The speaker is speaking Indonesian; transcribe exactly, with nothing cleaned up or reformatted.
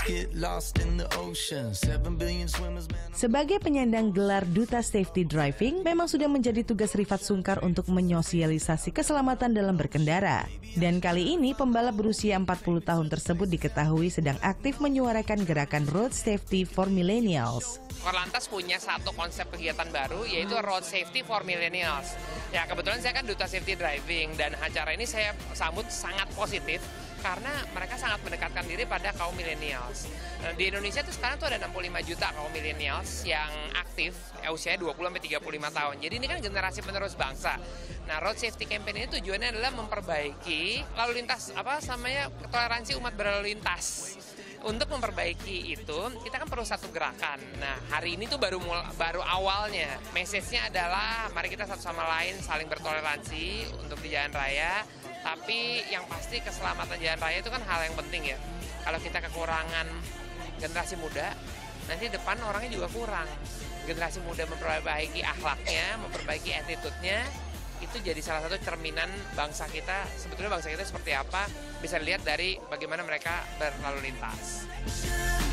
Sebagai penyandang gelar Duta Safety Driving, memang sudah menjadi tugas Rifat Sungkar untuk menyosialisasi keselamatan dalam berkendara. Dan kali ini pembalap berusia empat puluh tahun tersebut diketahui sedang aktif menyuarakan gerakan Road Safety for Millennials. Korlantas punya satu konsep kegiatan baru, yaitu Road Safety for Millennials. Ya, kebetulan saya kan Duta Safety Driving, dan acara ini saya sambut sangat positif karena mereka sangat mendekatkan diri pada kaum millennials. Nah, di Indonesia tuh sekarang tuh ada enam puluh lima juta kaum millennials yang aktif, ya, usianya dua puluh sampai tiga puluh lima tahun. Jadi ini kan generasi penerus bangsa. Nah, Road Safety Campaign ini tujuannya adalah memperbaiki lalu lintas, apa namanya, toleransi umat berlalu lintas. Untuk memperbaiki itu, kita kan perlu satu gerakan. Nah, hari ini tuh baru mul baru awalnya. Message-nya adalah mari kita satu sama lain saling bertoleransi untuk di jalan raya. Tapi yang pasti keselamatan jalan raya itu kan hal yang penting ya. Kalau kita kekurangan generasi muda, nanti depan orangnya juga kurang. Generasi muda memperbaiki akhlaknya, memperbaiki attitude-nya, itu jadi salah satu cerminan bangsa kita. Sebetulnya bangsa kita seperti apa bisa dilihat dari bagaimana mereka berlalu lintas.